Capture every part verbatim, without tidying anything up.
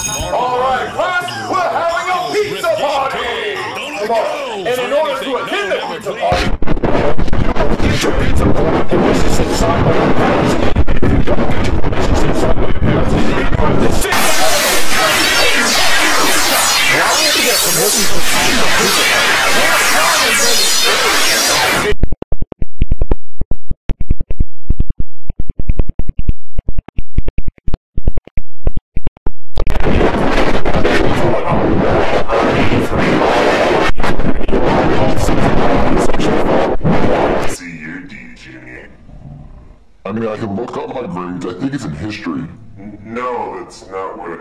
Alright, class, we're having a pizza party! Come on, and in order to attend the pizza party, you will get your pizza party delicious inside of your pants. If you don't get your delicious inside of your pants, you will be sick. Now we need to get some listen to the pizza party. I mean, I can look up my grades. I think it's in history. No, that's not what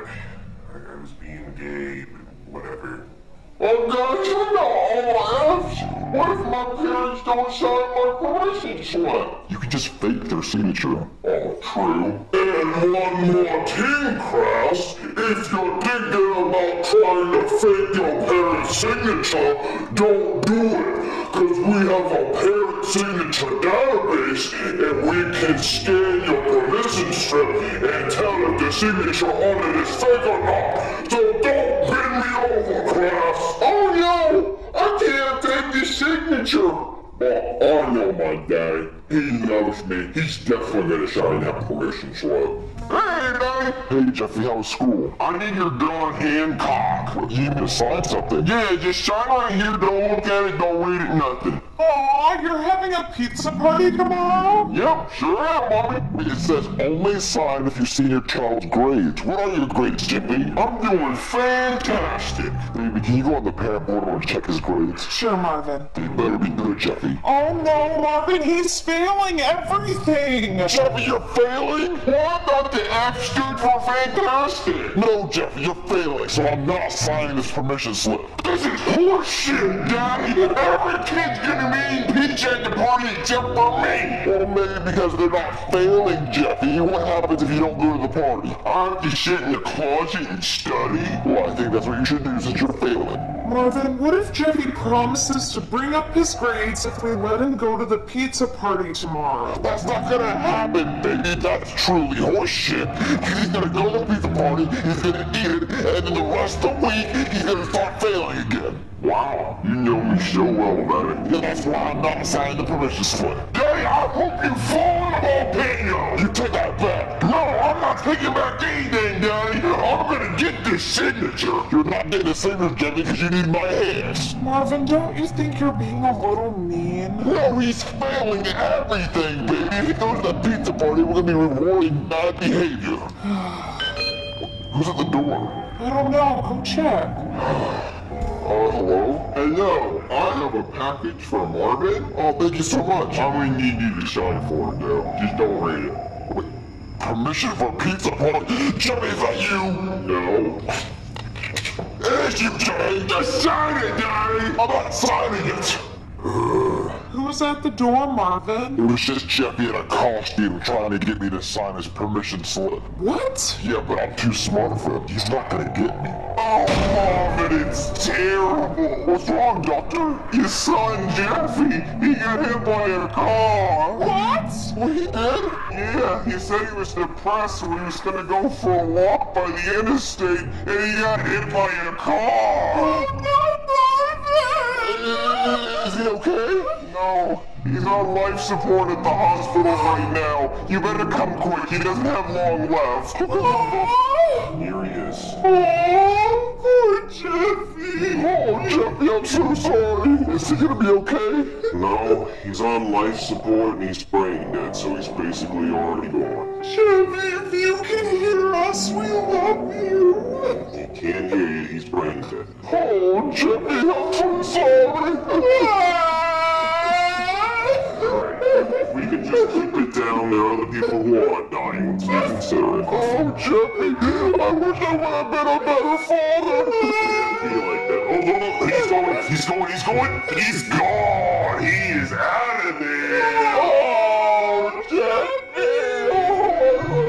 I was being gay, whatever. Oh gosh, I know all F's. What if my parents don't sign my permission slip? You can just fake their signature. Oh, true. And one more thing, Kraus. If you're thinking about trying to fake your parents' signature, don't do it. Because we have a parent signature database, and we can scan your permission slip and tell if the signature on it is fake or not. So don't bend me over, Kraus. Oh no! I can't take the signature! Well, I know my daddy. He loves me. He's definitely gonna sign that permission slip. Hey, Daddy! Hey, Jeffy, how's school? I need your gun Hancock. What, you need me to sign something? Yeah, just sign right here, don't look at it, don't read it, nothing. Aw, you're having a pizza party tomorrow? Yep, sure am, Mommy. It says only sign if you've seen your child's grades. What are your grades, Jimmy? I'm doing fantastic. Baby, can you go on the parent portal and check his grades? Sure, Marvin. They better be good, Jeffy. Oh no, Marvin, he's failing everything! Jeffy, you're failing? What about the F stood for fantastic? No, Jeffy, you're failing, so I'm not signing this permission slip. This is horseshit, Daddy! Every kid's gonna be eating pizza at the party except for me! Well, maybe because they're not failing, Jeffy. What happens if you don't go to the party? I have to sit in the closet and study? Well, I think that's what you should do since you're failing. Marvin, what if Jeffy promises to bring up his grades if we let him go to the pizza party tomorrow? That's not gonna happen, baby. That's truly horseshit. He's gonna go to the pizza party, he's gonna eat it, and then the rest of the week, he's gonna start failing again. Wow, you know me so well about it. Yeah, that's why I'm not signing the permission slip. Daddy, I hope you fall in a volcano. You take that back. No, I'm not taking back anything, Daddy. I'm gonna get this signature. You're not getting the signature, Jimmy, because you need my ass. Marvin, don't you think you're being a little mean? No, he's failing at everything, baby. If he goes to the pizza party, we're gonna be rewarding bad behavior. Who's at the door? I don't know, go check. Uh, hello? Hello, I have a package from Marvin. Oh, thank you so much. I'm gonna need you to sign for it, though. Just don't read it. Wait, permission for pizza party? Jimmy, is that you? No. It's you, Jimmy. Just sign it, Daddy. I'm not signing it. Who's at the door, Marvin? It was just Jeffy in a costume trying to get me to sign his permission slip. What? Yeah, but I'm too smart for him. He's not gonna get me. Oh, Marvin, it's terrible. What's wrong, Doctor? Your son, Jeffy, he got hit by a car. What? What, he did? Yeah, he said he was depressed when he was gonna go for a walk by the interstate, and he got hit by a car. Oh, no, Marvin! Is he okay? No, he's on life support at the hospital right now. You better come quick, he doesn't have long left. Here he is. Oh, poor Jeffy! Oh, Jeffy, I'm so sorry. Is he gonna be okay? No, he's on life support and he's brain dead, so he's basically already gone. Jeffy, if you can hear us, we love you! He can't hear you, he's brain dead. Oh, Jeffy, I'm so sorry. If we could just keep it down, there are other people who aren't dying. Let's reconsider it. Oh, Jeffy, I wish I would have been a better father. Be like that. Oh, no, no, he's going, he's going, he's going. He's gone. He is out of there. Oh, Jeffy. Oh,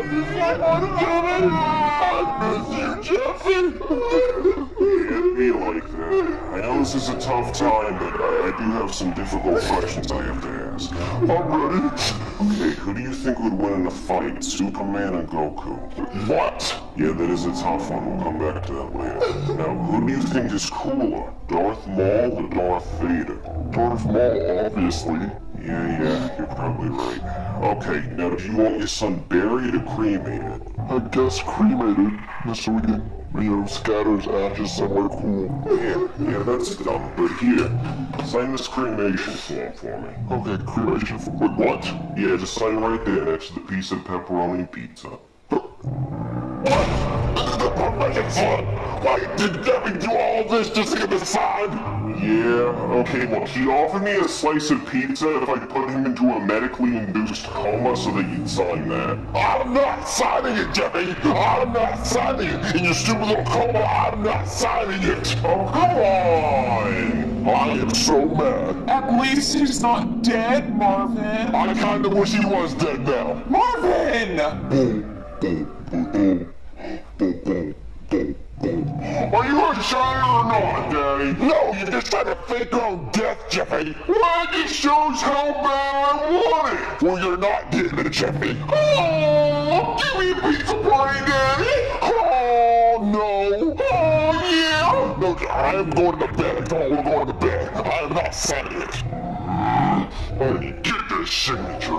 I miss you, Jeffy. Can't be like that. I know this is a tough time, but I, I do have some difficult questions I have to ask. ask. I'm ready. Okay, who do you think would win in a fight, Superman or Goku? What? Yeah, that is a tough one. We'll come back to that later. Now, who do you think is cooler, Darth Maul or Darth Vader? Darth Maul, obviously. Yeah, yeah, you're probably right. Okay, now do you want your son buried or cremated? I guess cremated, just so we can, you know, scatter his ashes somewhere cool. Yeah, yeah, that's dumb. But here, sign this cremation form for me. Okay, cremation for what? Yeah, just sign right there next to the piece of pepperoni pizza. What? The permission slip! Why did Jeffy do all this just to get the sign? Yeah, okay, well, he offered me a slice of pizza if I put him into a medically induced coma so that you'd sign that. I'm not signing it, Jeffy! I'm not signing it! In your stupid little coma, I'm not signing it! Oh, come on! I am so mad. At least he's not dead, Marvin. I kinda wish he was dead now. Marvin! Boom, boom, boom, boom, boom, boom, boom, boom. Are you excited or not, Daddy? No, you're just trying to fake your own death, Jeffy. Well, it just shows how bad I want it. Well, you're not getting it, Jeffy. Oh, give me a pizza party, Daddy. Oh, no. Oh, yeah. No, I am going to bed. Come on, we're going to bed. I am not signing it. I need to get this signature.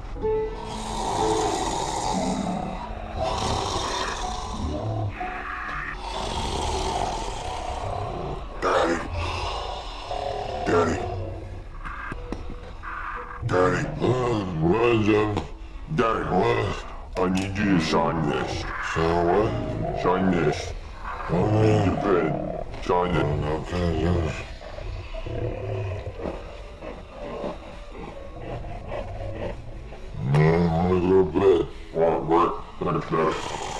Daddy. Daddy. Daddy. Uh, what, Jeff? Daddy, What? I need you to sign this. So what? Sign this. Okay. Your pen. Sign it. Okay, yes. Man, I'm gonna go to bed. Alright, work. Better, better.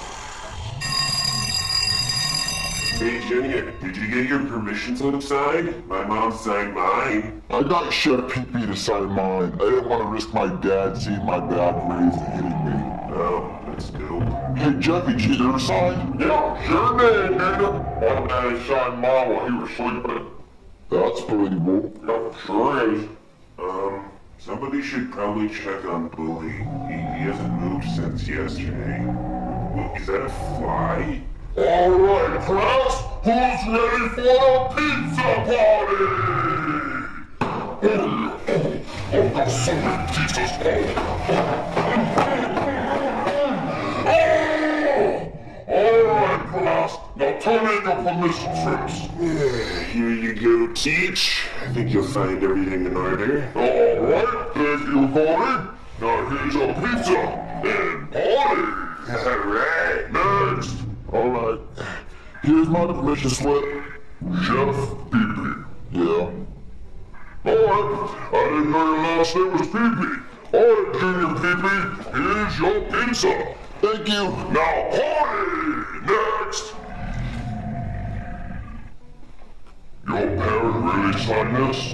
Hey, Junior, did you get your permission slip signed? My mom signed mine. I got Chef P P to sign mine. I didn't want to risk my dad seeing my bad grades and hitting me. Oh, that's cool. Hey, Jeffy, did you get your sign? Yeah, sure did, nigga. My daddy signed mine while he was sleeping. That's believable. Yep, sure is. Um, somebody should probably check on Bully. He, he hasn't moved since yesterday. Well, is that a fly? Alright, class, who's ready for a pizza party? Oh, oh, oh, got so many pizzas. Oh, alright, class, now turn in your permission slips. Here you go, Teach. I think you'll find everything in order. Alright, thank you, Cody. Now here's your pizza and party. Alright. Next. Alright, here's my permission slip. Chef P P. Yeah. Alright, I didn't know your last name was P P. Alright, Junior P P, here's your pizza. Thank you. Now party! Next. Your parent really signed this?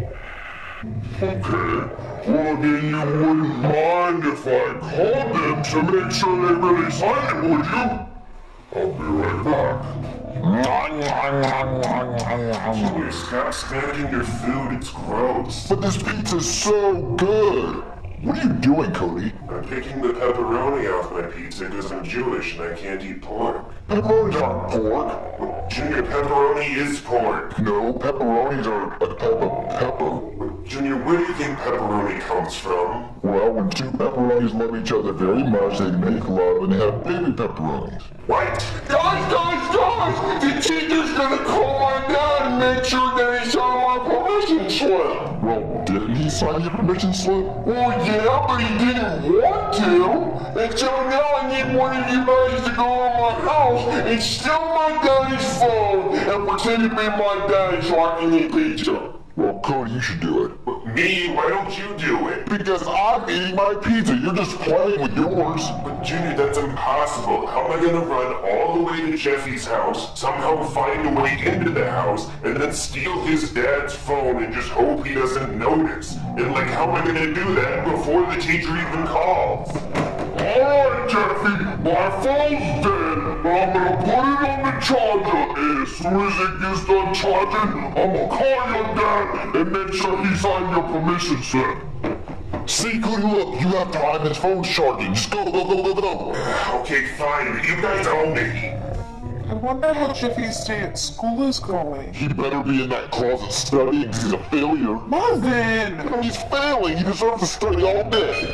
Okay. Well, then you wouldn't mind if I called them to make sure they really signed it, would you? I'll be right back. Junior, stop smacking your food. It's gross. But this pizza's so good. What are you doing, Cody? I'm picking the pepperoni off my pizza because I'm Jewish and I can't eat pork. Pepperoni's aren't pork. Well, Junior, pepperoni is pork. No, pepperonis are a type of pepper. Junior, where do you think pepperoni comes from? Well, when two pepperonis love each other very much, they make love and they have baby pepperonis. What? Guys, guys, guys! The teacher's gonna call my dad and make sure that he signed my permission slip! Well, didn't he sign your permission slip? Well, yeah, but he didn't want to! And so now I need one of you guys to go on my house and steal my daddy's phone and pretend to be my daddy so I can eat pizza. Well, Cody, you should do it. Me? Why don't you do it? Because I'm eating my pizza. You're just playing with yours. But Junior, that's impossible. How am I gonna run all the way to Jeffy's house, somehow find a way into the house, and then steal his dad's phone and just hope he doesn't notice? And like, how am I gonna do that before the teacher even calls? Alright, Jeffy, my phone's dead, but I'm gonna put it on the charger, and as soon as it gets done charging, I'm gonna call your dad and make sure he signed your permission slip. Secretly, look, you have time, his phone's charging. Just go, go, go, go, go. Okay, fine, but you guys own me. I wonder how Jeffy's day at school is going. He better be in that closet studying because he's a failure. Marvin! No, he's failing. He deserves to study all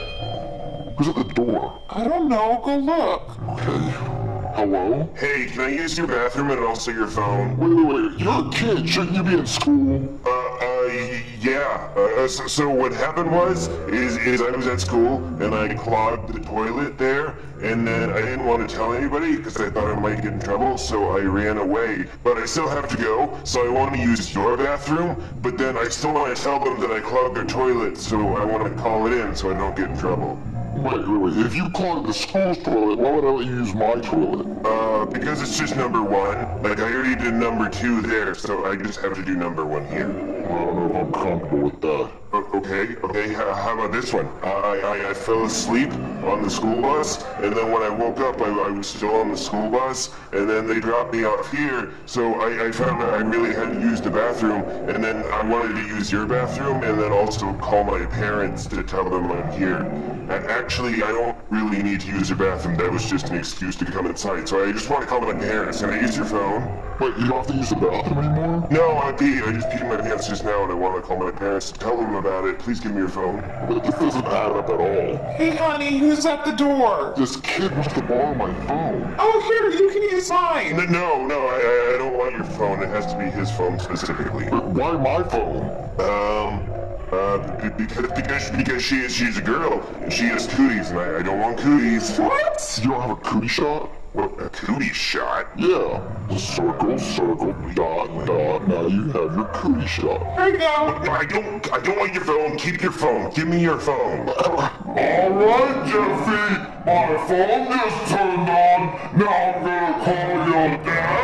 day. Who's at the door? I don't know. Go look. Okay. Hello? Hey, can I use your bathroom and also your phone? Wait, wait, wait. You're a kid. Shouldn't you be in school? Uh, uh, yeah. Uh, so, so what happened was, is, is I was at school and I clogged the toilet there, and then I didn't want to tell anybody because I thought I might get in trouble, so I ran away. But I still have to go, so I want to use your bathroom, but then I still want to tell them that I clogged their toilet, so I want to call it in so I don't get in trouble. Wait, wait, wait. If you clogged the school's toilet, why would I let you use my toilet? Uh, because it's just number one. Like, I already did number two there, so I just have to do number one here. I don't know if I'm comfortable with that. O- Okay, okay, how how about this one? I, I, I fell asleep on the school bus, and then when I woke up, I, I was still on the school bus, and then they dropped me off here, so I, I found out I really had to use the bathroom, and then I wanted to use your bathroom, and then also call my parents to tell them I'm here. And actually, I don't really need to use your bathroom, that was just an excuse to come inside, so I just want to call my parents. Can I use your phone? Wait, you don't have to use the bathroom anymore? No, I peed. I just peed in my pants just now, and I want to call my parents to tell them about it. Please give me your phone. But this doesn't add up at all. Hey, honey, who's at the door? This kid wants to borrow my phone. Oh, here, you can use mine. N- No, no, I, I, I don't want your phone. It has to be his phone specifically. But why my phone? Um, uh, b- because because because she is she's a girl and she has cooties, and I, I don't want cooties. What? You don't have a cootie shot? What, a cootie shot? Yeah. Circle, circle, dot, dot. Now you have your cootie shot. There you go. I don't I don't want your phone. Keep your phone. Give me your phone. Alright, Jeffy. My phone just turned on. Now I'm gonna call your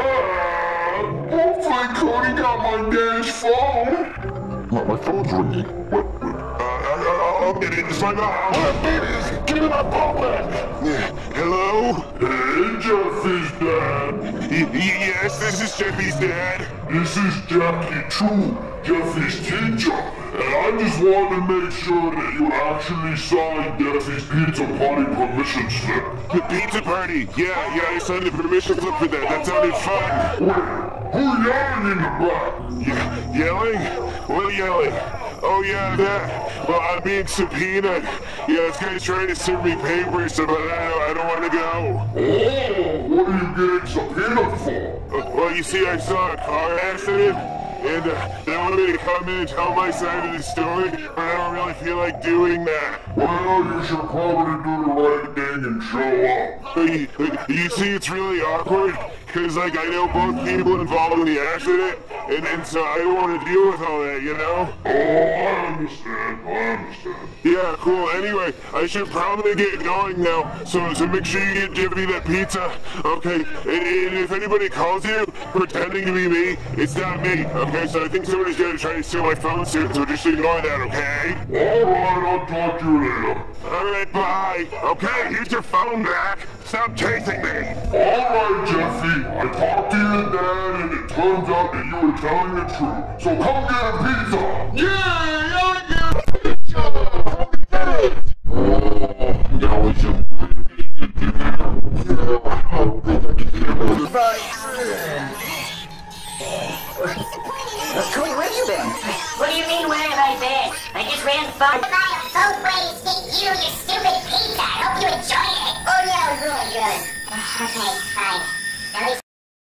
dad. Hopefully Cody got my dad's phone. No, my phone's ringing. What? Uh, I, I'll get it. It's my mom. Give me my phone back. Hello? Hey, Jeffy's dad. Y- y- yes, this is Jeffy's dad. This is Jackie True, Jeffy's teacher. And I just wanted to make sure that you actually signed Jeffy's pizza party permission slip. The pizza party. Yeah, yeah, I signed a permission slip for that. That sounded fun. Wait, who yelling in the back? Ye- yelling? What yelling? Oh yeah, that. Well, I'm being subpoenaed. Yeah, this guy's trying to serve me papers, so but I don't, I don't want to go. Oh, what are you getting subpoenaed for? Uh, well, you see, I saw a car accident, and uh, they wanted me to come in and tell my side of the story, but I don't really feel like doing that. Well, you should probably do the right thing and show up. Uh, You, uh, you see, it's really awkward, because, like, I know both people involved in the accident, and, and so I don't want to deal with all that, you know? Oh, I understand, I understand. Yeah, cool. Anyway, I should probably get going now, so so make sure you get Jeffy that pizza, okay? And, and if anybody calls you pretending to be me, it's not me, okay? So I think somebody's gonna try to steal my phone soon, so just ignore that, okay? Alright, I'll talk to you later. Alright, bye. Okay, here's your phone back. Stop chasing me. Alright, Jeffy, I talked to your dad and it turns out that you were telling the truth. So come get a pizza! Yeah, I get a pizza. Come get it. Oh, now it's a pizza dinner. I don't think I can get Cody, where have you been? What do you mean, where have I been? I just ran far. Goodbye, both ways to you, your stupid pizza. I hope you enjoyed it. Oh, yeah, it was really good. Okay, fine.